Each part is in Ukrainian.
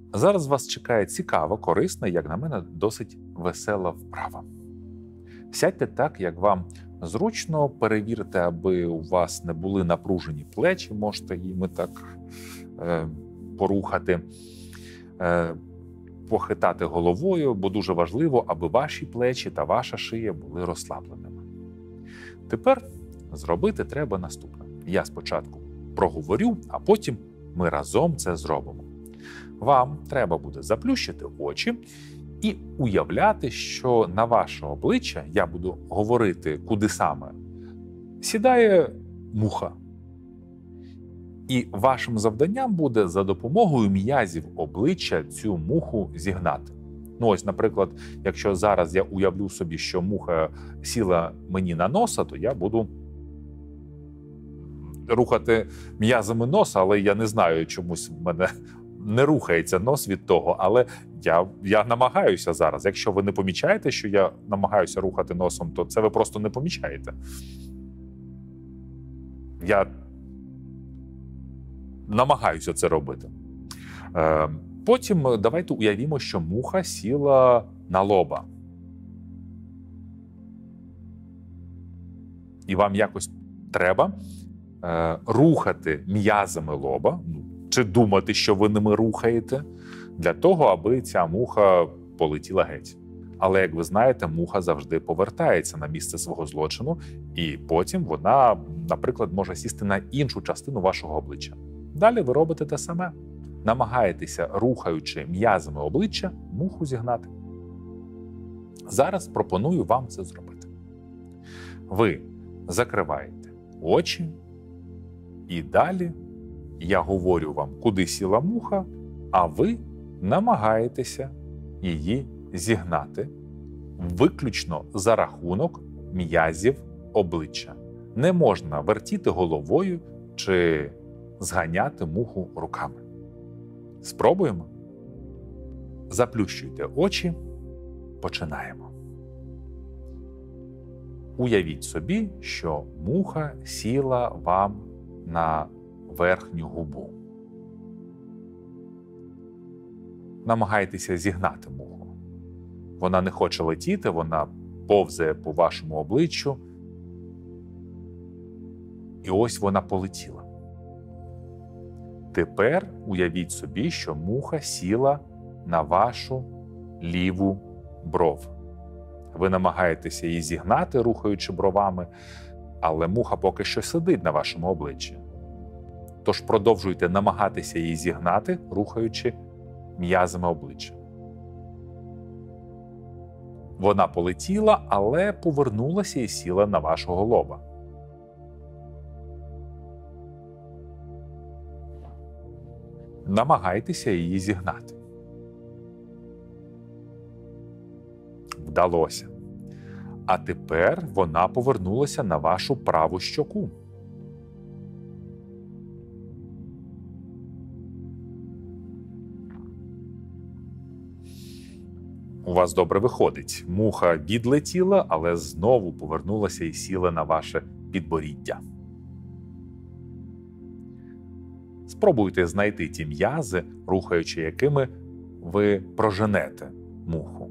Зараз вас чекає цікава, корисна, як на мене, досить весела вправа. Сядьте так, як вам зручно, перевірте, аби у вас не були напружені плечі, можете їми так порухати, похитати головою, бо дуже важливо, аби ваші плечі та ваша шия були розслабленими. Тепер зробити треба наступне. Я спочатку проговорю, а потім ми разом це зробимо. Вам треба буде заплющити очі і уявляти, що на ваше обличчя, я буду говорити, куди саме, сідає муха. І вашим завданням буде за допомогою м'язів обличчя цю муху зігнати. Ну ось, наприклад, якщо зараз я уявлю собі, що муха сіла мені на носа, то я буду рухати м'язами носа, але я не знаю, чомусь в мене не рухається нос від того, але я намагаюся зараз. Якщо ви не помічаєте, що я намагаюся рухати носом, то це ви просто не помічаєте. Я намагаюся це робити. Потім давайте уявімо, що муха сіла на лоба. І вам якось треба рухати м'язами лоба, чи думати, що ви ними рухаєте, для того, аби ця муха полетіла геть. Але, як ви знаєте, муха завжди повертається на місце свого злочину, і потім вона, наприклад, може сісти на іншу частину вашого обличчя. Далі ви робите те саме. Намагаєтеся, рухаючи м'язами обличчя, муху зігнати. Зараз пропоную вам це зробити. Ви закриваєте очі, і далі я говорю вам, куди сіла муха, а ви намагаєтеся її зігнати виключно за рахунок м'язів обличчя. Не можна вертіти головою чи зганяти муху руками. Спробуємо? Заплющуйте очі. Починаємо. Уявіть собі, що муха сіла вам на верхню губу. Намагайтеся зігнати муху. Вона не хоче летіти, вона повзає по вашому обличчю. І ось вона полетіла. Тепер уявіть собі, що муха сіла на вашу ліву бров. Ви намагаєтеся її зігнати, рухаючи бровами, але муха поки що сидить на вашому обличчі. Тож продовжуйте намагатися її зігнати, рухаючи м'язами обличчя. Вона полетіла, але повернулася і сіла на вашого лоба. Намагайтеся її зігнати. Вдалося. А тепер вона повернулася на вашу праву щоку. У вас добре виходить. Муха відлетіла, але знову повернулася і сіла на ваше підборіддя. Спробуйте знайти ті м'язи, рухаючи якими ви проженете муху.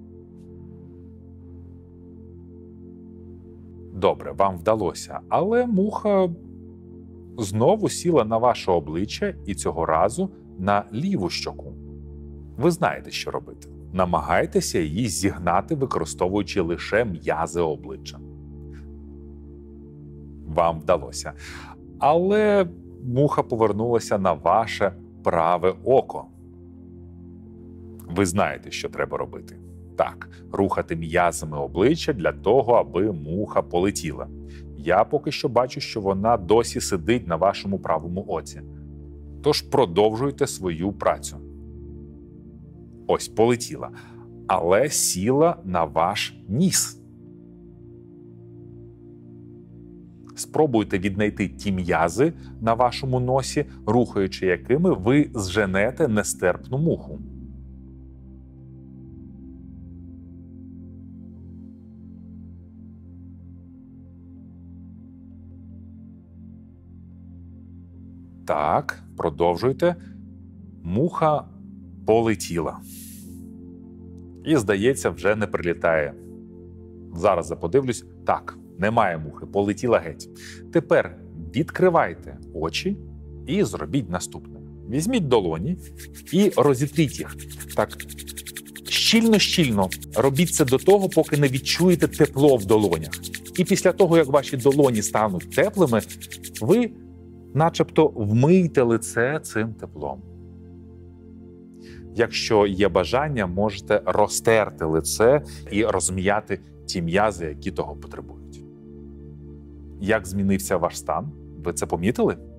Добре, вам вдалося, але муха знову сіла на ваше обличчя і цього разу на ліву щоку. Ви знаєте, що робити. Намагайтеся її зігнати, використовуючи лише м'язи обличчя. Вам вдалося. Але муха повернулася на ваше праве око. Ви знаєте, що треба робити. Так, рухати м'язами обличчя для того, аби муха полетіла. Я поки що бачу, що вона досі сидить на вашому правому оці. Тож продовжуйте свою працю. Ось, полетіла. Але сіла на ваш ніс. Спробуйте віднайти ті м'язи на вашому носі, рухаючи якими ви зженете нестерпну муху. Так, продовжуйте. Муха полетіла. І, здається, вже не прилітає. Зараз я подивлюсь. Так, немає мухи, полетіла геть. Тепер відкривайте очі і зробіть наступне. Візьміть долоні і розітріть їх. Так, щільно-щільно робіть це до того, поки не відчуєте тепло в долонях. І після того, як ваші долоні стануть теплими, ви начебто вмийте лице цим теплом. Якщо є бажання, можете розтерти лице і розм'яти ті м'язи, які того потребують. Як змінився ваш стан? Ви це помітили?